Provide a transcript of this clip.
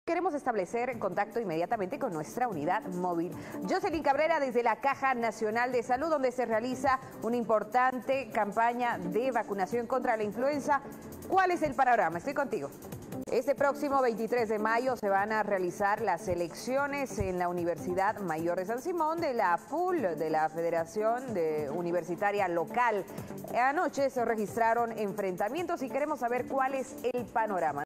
Queremos establecer contacto inmediatamente con nuestra unidad móvil. Jocelyn Cabrera desde la Caja Nacional de Salud, donde se realiza una importante campaña de vacunación contra la influenza. ¿Cuál es el panorama? Estoy contigo. Este próximo 23 de mayo se van a realizar las elecciones en la Universidad Mayor de San Simón de la FUL, de la Federación Universitaria Local. Anoche se registraron enfrentamientos y queremos saber cuál es el panorama.